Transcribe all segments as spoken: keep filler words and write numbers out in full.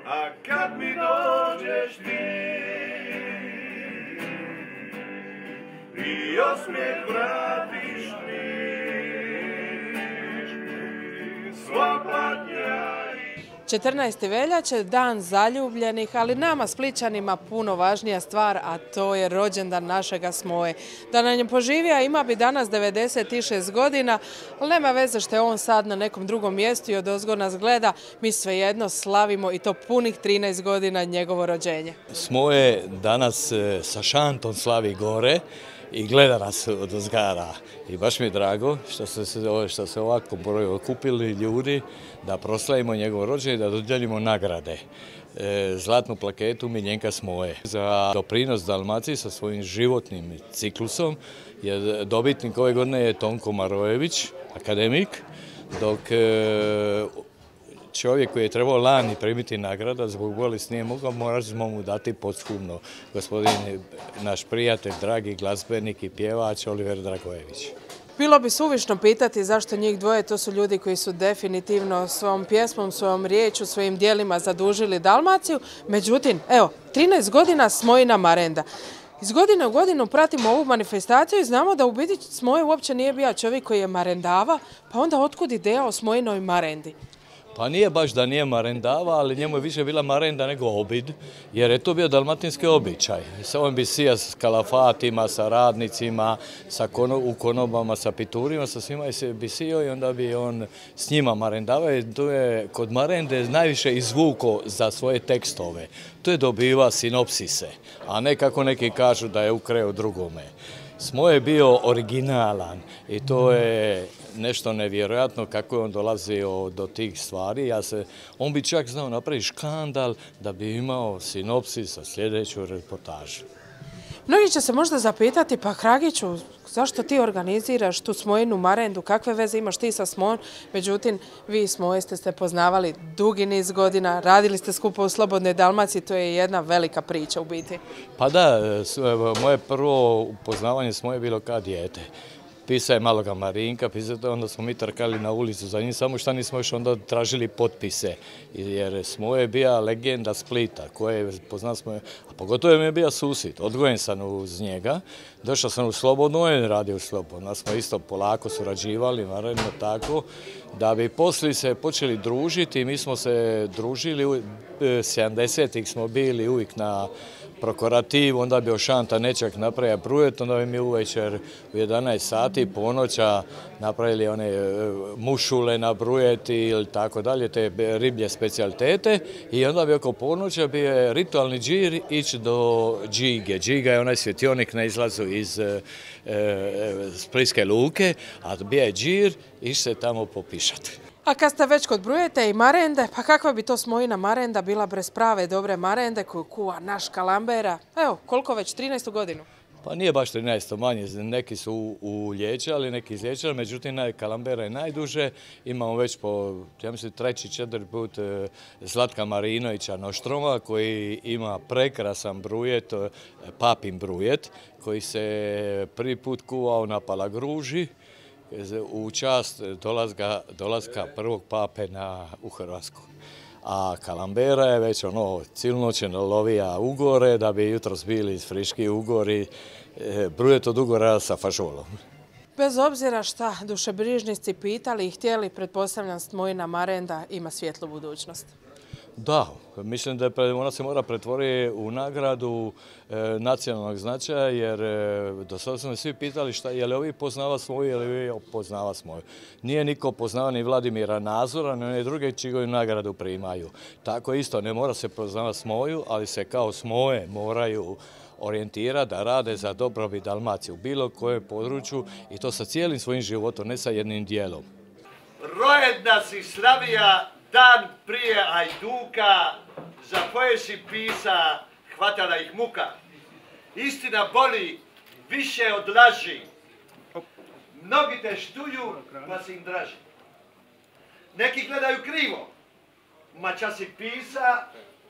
A kad mi dođeš ti i osmijeh vratiš mi, sva patnja. četrnaesti veljače, dan zaljubljenih, ali nama Splićanima puno važnija stvar, a to je rođendan našega Smoje. Da nam je poživio, ima bi danas devedeset šest godina, ali nema veze što je on sad na nekom drugom mjestu i odozgo nas gleda, mi svejedno slavimo i to punih trinaest godina njegovo rođenje. Smoje danas sa šantom slavi gore i gleda nas od ozgara. I baš mi je drago što se, što se ovako broj okupili ljudi da proslavimo njegov rođendan i da dodijelimo nagrade. E, zlatnu plaketu Miljenka Smoje. Za doprinos Dalmaciji sa svojim životnim ciklusom je dobitnik ove godine je Tonko Marojević, akademik, dok e, čovjek koji je trebao lani primiti nagrada zbog bolesti nije mogao, morali smo mu dati posthumno. Gospodin, naš prijatelj, dragi glazbenik i pjevač Oliver Dragojević. Bilo bi suvišno pitati zašto njih dvoje, to su ljudi koji su definitivno svojom pjesmom, svojom riječu, svojim dijelima zadužili Dalmaciju. Međutim, evo, trinaest godina Smojina marenda. Iz godine u godinu pratimo ovu manifestaciju i znamo da u biti Smoje uopće nije bio čovjek koji je marendava, pa onda otkud ideja o Smojinoj marendi? Pa nije baš da nije marendava, ali njemu je više bila marenda nego obid, jer je to bio dalmatinski običaj. On bi sija s kalafatima, sa radnicima, sa kono, u konobama, sa piturima, sa svima bi sio i onda bi on s njima marendavao. I to je kod marende najviše izvuko za svoje tekstove. To je dobiva sinopsise, a ne kako neki kažu da je ukrao drugome. Smoje je bio originalan i to je nešto nevjerojatno kako je on dolazio do tih stvari. Ja se, on bi čak znao napraviti škandal da bi imao sinopsis za sljedeću reportažu. Mnogi će se možda zapitati, pa Kragiću, zašto ti organiziraš tu Smojinu marendu, kakve veze imaš ti sa Smojom? Međutim, vi Smoje ste se poznavali dugi niz godina, radili ste skupo u Slobodnoj Dalmaciji, to je jedna velika priča u biti. Pa da, moje prvo upoznavanje Smoje je bilo kao dijete. Pisao je maloga Marinka, onda smo mi trkali na ulicu za njim, samo što nismo još onda tražili potpise. Jer Smoje je bija legenda Splita, koje je poznao Smoje, a pogotovo mi je bio susjed. Odgojen sam uz njega, došao sam u Slobodnu, on je radio u Slobodnu. Smo isto polako surađivali, naravno tako, da bi poslije se počeli družiti. Mi smo se družili, sedamdesetih smo bili uvijek na prokurativu, onda bi Ošanta nečak napravio brujet, onda bi mi uvečer u jedanaest sati ponoća napravili one mušule na brujeti ili tako dalje, te riblje specialitete i onda bi oko ponoća bio ritualni džir ići do džige. Džiga je onaj svjetionik na izlazu iz e, e, Splitske luke, a bio je džir, ići se tamo popišati. A kad ste već kod brujete i marende, pa kakva bi to Smojina marenda bila bez prave dobre marende koju kuva naš Kalambera? Evo, koliko već, trinaestu godinu? Pa nije baš trinaesto manje, neki su ulječali, neki izlječali, međutim Kalambera je najduže. Imamo već po, ja mislim, treći, četiri put Zlatka Marinovića Noštroma koji ima prekrasan brujet, papin brujet, koji se prvi put kuvao na Palagruži u čast dolazka, dolazka prvog pape na, u Hrvatsku. A Kalambera je već ono cilnoćeno lovija ugore, da bi jutros bili friški ugori, e, brujet od ugora sa fažolom. Bez obzira šta dušebrižnici pitali i htjeli, pretpostavljam Smojina marenda ima svjetlu budućnost. Da, mislim da je, ona se mora pretvoriti u nagradu e, nacionalnog značaja, jer e, do sada su me svi pitali šta, je li ovi poznava Smoju, je li ovi poznava Smoju. Nije niko poznava ni Vladimira Nazora, ni one druge čiju nagradu primaju. Tako isto, ne mora se poznava Smoju, ali se kao Smoje moraju orijentirati da rade za dobrobit Dalmacije u bilo kojem području i to sa cijelim svojim životom, ne sa jednim dijelom. Rojedna si slavija dan prije Ajduka, za koje si pisa, hvatala ih muka. Istina boli više od laži. Mnogi te štuju, pa si im draži. Neki gledaju krivo, ma čas si pisa,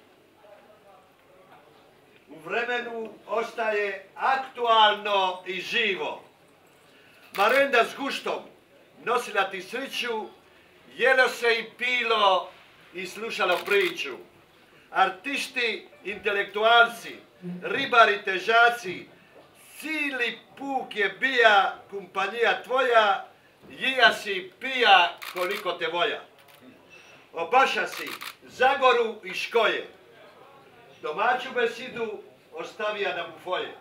u vremenu ostaje aktualno i živo. Marenda s guštom nosila ti sreću, jelo se i pilo i slušalo priču. artisti, intelektualci, ribari, težaci, cili puk je bija kompanija tvoja, jija si pija koliko te volja. Obaša si Zagoru i Škoje, domaću besidu ostavija na bufolje.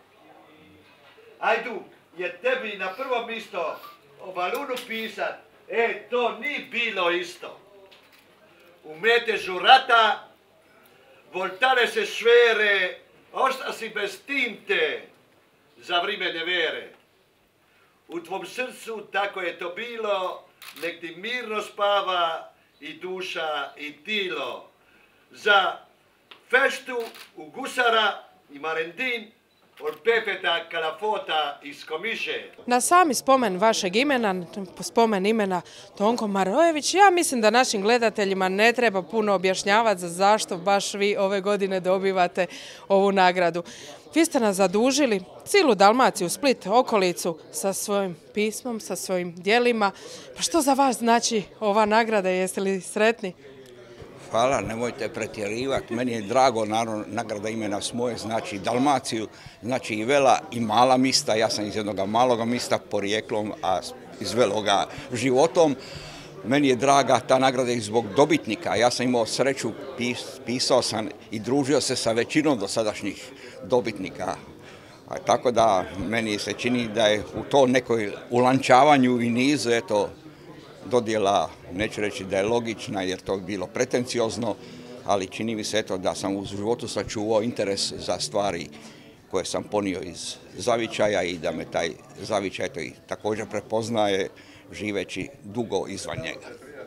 Hajduk je tebi na prvo mjesto o balunu pisat, e, to ni bilo isto. U metežu rata, voltare se švere, osta si bez tinte za vrime nevere. U tvom srcu tako je to bilo, nek ti mirno spava i duša i tilo. Za feštu u Gusara i Marendin od Pepeta Kalafota iz Komiše. Na sami spomen vašeg imena, spomen imena Tonko Marojević, ja mislim da našim gledateljima ne treba puno objašnjavati za zašto baš vi ove godine dobivate ovu nagradu. Vi ste nas zadužili, cijelu Dalmaciju, Split, okolicu, sa svojim pismom, sa svojim djelima. Pa što za vas znači ova nagrada, jeste li sretni? Hvala, nemojte pretjerivati. Meni je drago, naravno, nagrada imena Smoje znači Dalmaciju, znači i vela i mala mista. Ja sam iz jednog malog mista porijeklom, a iz veloga životom. Meni je draga ta nagrada i zbog dobitnika. Ja sam imao sreću, pis, pisao sam i družio se sa većinom dosadašnjih dobitnika. A tako da meni se čini da je u to nekoj ulančavanju i nizu, eto, dodjela, neću reći da je logična jer to bi bilo pretenciozno, ali čini mi se eto da sam u životu sačuvao interes za stvari koje sam ponio iz zavičaja i da me taj zavičaj to i također prepoznaje živeći dugo izvan njega.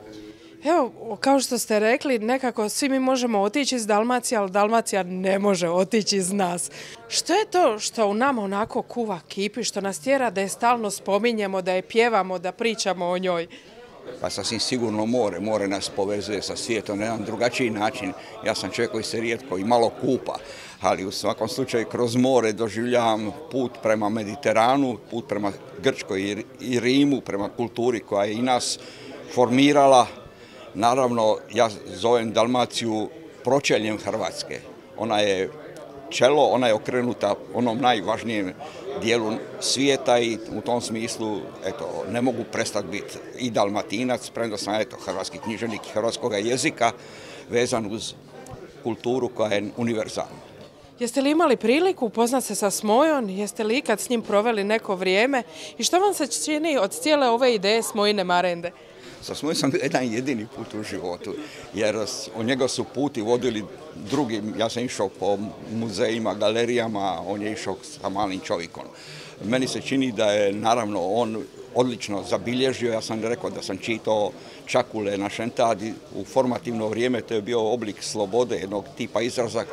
Evo, kao što ste rekli, nekako svi mi možemo otići iz Dalmacije, ali Dalmacija ne može otići iz nas. Što je to što u nama onako kuva kipi, što nas tjera da je stalno spominjemo, da je pjevamo, da pričamo o njoj? Pa sasvim sigurno more. More nas povezuje sa svijetom na jedan drugačiji način. Ja sam čovjek koji se rijetko i malo kupa, ali u svakom slučaju kroz more doživljavam put prema Mediteranu, put prema Grčkoj i Rimu, prema kulturi koja je i nas formirala. Naravno, ja zovem Dalmaciju pročeljem Hrvatske. Ona je čelo, ona je okrenuta onom najvažnijem dijelu svijeta i u tom smislu eto, ne mogu prestati biti i Dalmatinac, premda sam eto, hrvatski književnik hrvatskog jezika vezan uz kulturu koja je univerzalna. Jeste li imali priliku upoznati se sa Smojom? Jeste li ikad s njim proveli neko vrijeme? I što vam se čini od cijele ove ideje Smojine marende? Sa Smojom sam jedan jedini put u životu, jer od njega su puti vodili drugi. Ja sam išao po muzejima, galerijama, on je išao sa malim čovjekom. Meni se čini da je naravno on odlično zabilježio. Ja sam rekao da sam čitao Čakule na Šentadi u formativno vrijeme, to je bio oblik slobode, jednog tipa izrazak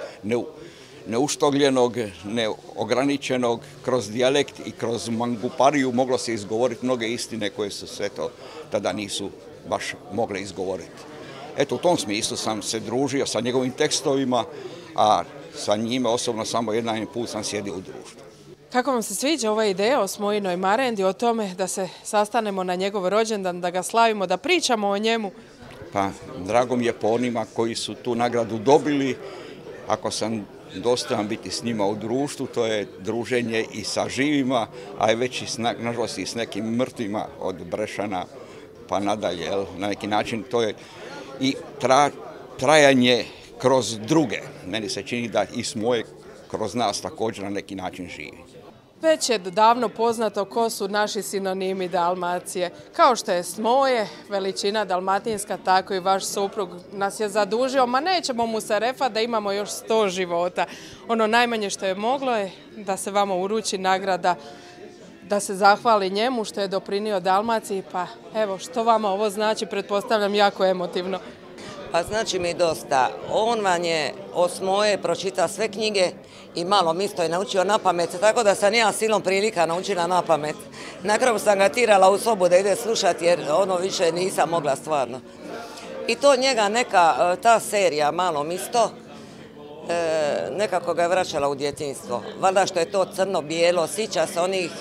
neuštogljenog, neograničenog, kroz dijalekt i kroz mangupariju moglo se izgovoriti mnoge istine koje su se to tada nisu baš mogle izgovoriti. Eto, u tom smislu sam se družio sa njegovim tekstovima, a sa njime osobno samo jedan put sam sjedio u društvu. Kako vam se sviđa ova ideja o Smojinoj marendi, o tome da se sastanemo na njegov rođendan, da ga slavimo, da pričamo o njemu? Pa, drago mi je po onima koji su tu nagradu dobili. Ako sam dostojan biti s njima u društvu, to je druženje i sa živima, a je već i nažalost i s nekim mrtvima od Brešana pa nadalje. Jel? Na neki način to je i tra, trajanje kroz druge. Meni se čini da i Smoje kroz nas također na neki način živi. Već je davno poznato ko su naši sinonimi Dalmacije. Kao što je Smoje, veličina dalmatinska, tako i vaš suprug nas je zadužio, ma nećemo mu se refati da imamo još sto života. Ono najmanje što je moglo je da se vama uruči nagrada, da se zahvali njemu što je doprinio Dalmaciji, pa evo što vama ovo znači, pretpostavljam jako emotivno. Pa znači mi dosta. On vam je o Smoje pročitao sve knjige i malo misto je naučio na pamet, tako da sam ja silom prilika naučila na pamet. Na kraju sam ga tirala u sobu da ide slušati jer ono više nisam mogla stvarno. I to njega neka, ta serija Malo misto, nekako ga je vraćala u djetinjstvo. Valjda što je to crno-bijelo, sjeća se onih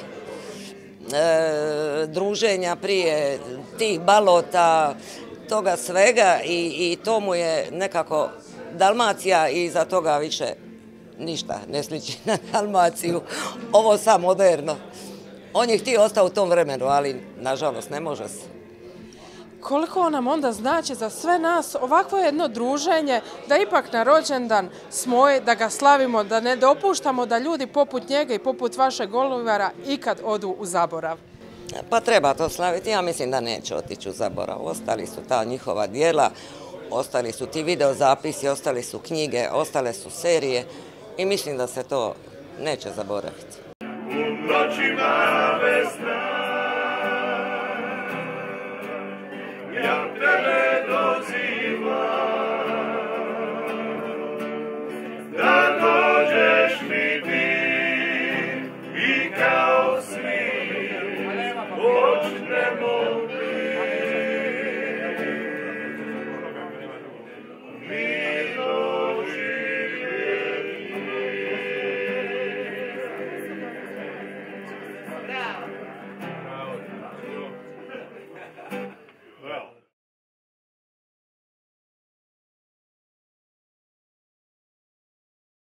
druženja prije tih balota, toga svega i, i to mu je nekako Dalmacija i iza toga više ništa ne sliči na Dalmaciju. Ovo sad moderno. On je htio ostati u tom vremenu, ali nažalost ne može se. Koliko nam onda znači za sve nas ovakvo jedno druženje, da ipak na rođendan Smoje, da ga slavimo, da ne dopuštamo da ljudi poput njega i poput vašeg Olivera ikad odu u zaborav? Pa treba to slaviti, ja mislim da neće otići u zaborav. Ostali su ta njihova dijela, ostali su ti videozapisi, ostali su knjige, ostale su serije i mislim da se to neće zaboraviti.